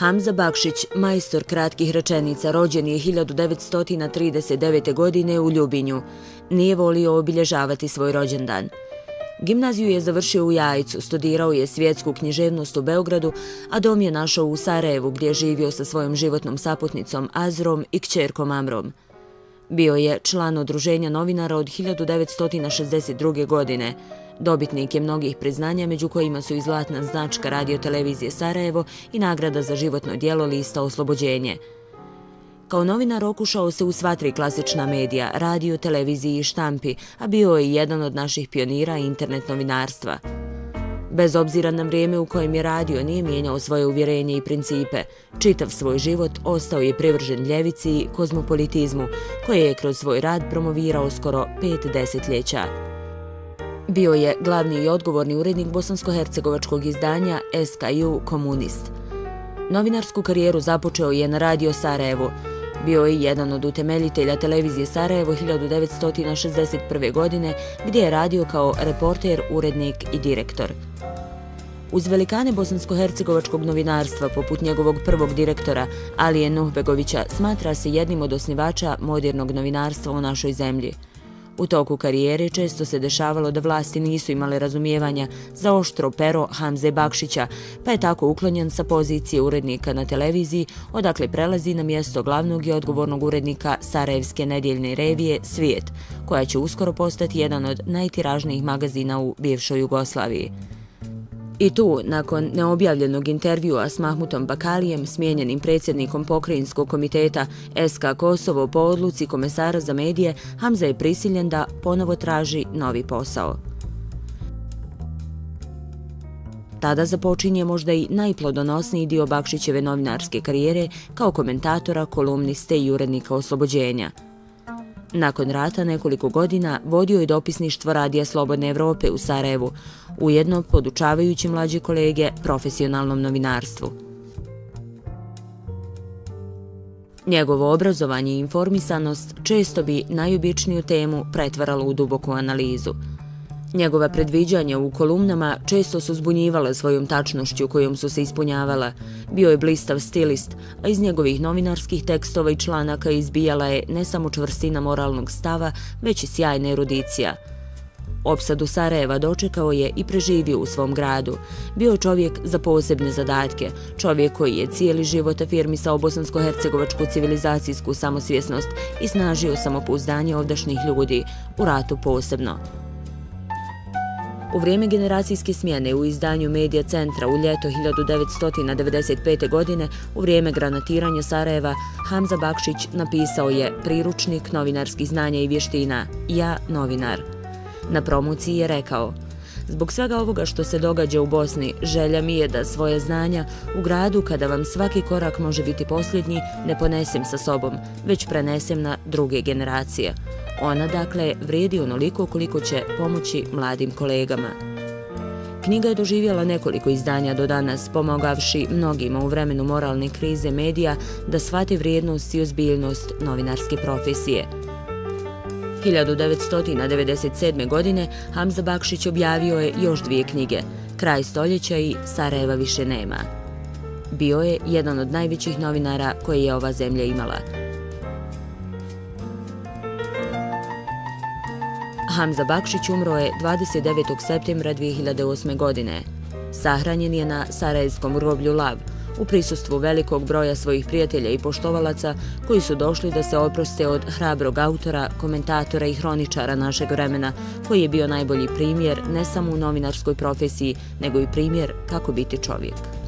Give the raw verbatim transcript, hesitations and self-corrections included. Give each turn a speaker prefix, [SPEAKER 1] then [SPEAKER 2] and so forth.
[SPEAKER 1] Hamza Bakšić, majstor kratkih rečenica, rođen je hiljadu devetsto trideset devete. godine u Ljubinju. Nije volio obilježavati svoj rođendan. Gimnaziju je završio u Jajcu, studirao je svjetsku književnost u Beogradu, a dom je našao u Sarajevu gdje je živio sa svojom životnom saputnicom Azrom i kćerkom Amrom. Bio je član Udruženja novinara od hiljadu devetsto šezdeset druge. godine. Dobitnik je mnogih priznanja, među kojima su i zlatna značka Radio-televizije Sarajevo i nagrada za životno djelo lista Oslobođenje. Kao novinar okušao se u sva tri klasična medija, radio, televiziji i štampi, a bio je jedan od naših pionira internet novinarstva. Bez obzira na vrijeme u kojem je radio, nije mijenjao svoje uvjerenje i principe. Čitav svoj život ostao je privržen ljevici i kozmopolitizmu, koje je kroz svoj rad promovirao skoro pet desetljeća. Bio je glavni i odgovorni urednik bosansko-hercegovačkog izdanja S K U Komunist. Novinarsku karijeru započeo je na Radio Sarajevu. Bio je jedan od utemeljitelja televizije Sarajevo hiljadu devetsto šezdeset prve. godine, gdje je radio kao reporter, urednik i direktor. Uz velikane bosansko-hercegovačkog novinarstva, poput njegovog prvog direktora, Alije Nuhbegovića, smatra se jednim od osnivača modernog novinarstva u našoj zemlji. U toku karijere često se dešavalo da vlasti nisu imale razumijevanja za oštro pero Hamze Bakšića, pa je tako uklonjen sa pozicije urednika na televiziji, odakle prelazi na mjesto glavnog i odgovornog urednika sarajevske nedjeljne revije Svijet, koja će uskoro postati jedan od najtiražnijih magazina u bivšoj Jugoslaviji. I tu, nakon neobjavljenog intervjua s Mahmutom Bakalijem, smijenjenim predsjednikom pokrajinskog komiteta S K Kosovo po odluci komesara za medije, Hamza je prisiljen da ponovo traži novi posao. Tada započinje možda i najplodonosniji dio Bakšićeve novinarske karijere kao komentatora, kolumniste i urednika Oslobođenja. Nakon rata nekoliko godina vodio je dopisništvo Radija Slobodne Evrope u Sarajevu, ujedno podučavajući mlađe kolege profesionalnom novinarstvu. Njegovo obrazovanje i informisanost često bi najobičniju temu pretvaralo u duboku analizu. Njegova predviđanja u kolumnama često su zbunjivala svojom tačnošću kojom su se ispunjavala. Bio je blistav stilist, a iz njegovih novinarskih tekstova i članaka izbijala je ne samo čvrstina moralnog stava, već i sjajna erudicija. Opsadu Sarajeva dočekao je i preživio u svom gradu. Bio je čovjek za posebne zadatke, čovjek koji je cijeli život afirmisao bosansko-hercegovačku civilizacijsku samosvjesnost i snažio samopouzdanje ovdašnjih ljudi, u ratu posebno. U vrijeme generacijske smjene u izdanju Medija centra u ljeto hiljadu devetsto devedeset pete. godine, u vrijeme granatiranja Sarajeva, Hamza Bakšić napisao je priručnik novinarskih znanja i vještina Ja, novinar. Na promociji je rekao: zbog svega ovoga što se događa u Bosni, želja mi je da svoje znanja u gradu, kada vam svaki korak može biti posljednji, ne ponesem sa sobom, već prenesem na druge generacije. Ona, dakle, vrijedi onoliko koliko će pomoći mladim kolegama. Knjiga je doživjela nekoliko izdanja do danas, pomogavši mnogima u vremenu moralne krize medija da shvate vrijednost i ozbiljnost novinarske profesije. hiljadu devetsto devedeset sedme. godine Hamza Bakšić objavio je još dvije knjige, Kraj stoljeća i Sarajeva više nema. Bio je jedan od najvećih novinara koje je ova zemlja imala. Hamza Bakšić umro je dvadeset devetog septembra dvije hiljade osme. godine. Sahranjen je na sarajevskom groblju Lav, u prisustvu velikog broja svojih prijatelja i poštovalaca koji su došli da se oproste od hrabrog autora, komentatora i hroničara našeg vremena, koji je bio najbolji primjer ne samo u novinarskoj profesiji, nego i primjer kako biti čovjek.